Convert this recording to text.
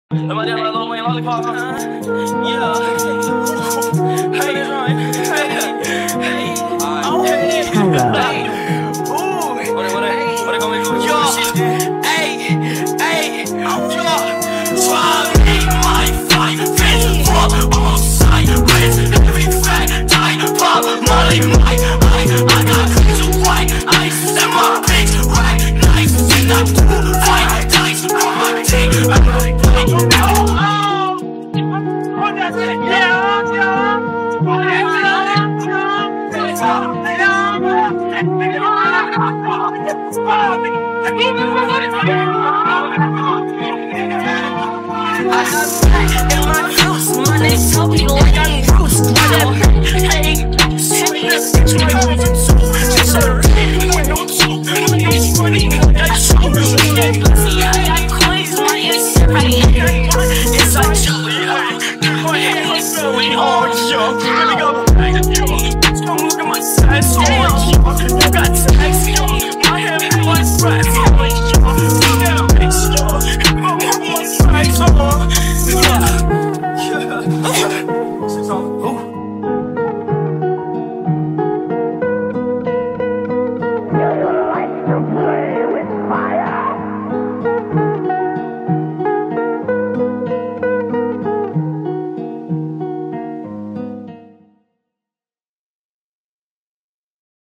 Am I there like Lil Wayne Lollipop? Yeah. Hey, hey, oh, hey. Ooh, what they gonna do? Yo, hey, yo. Swab me, my fight, fist for all sides. Every fat time, pop, Molly, I got crazy white ice in my bitch, right? Nice, in that pool, fight, dice, on my team. In my house, my name's Toby, like I'm Bruce. Hey,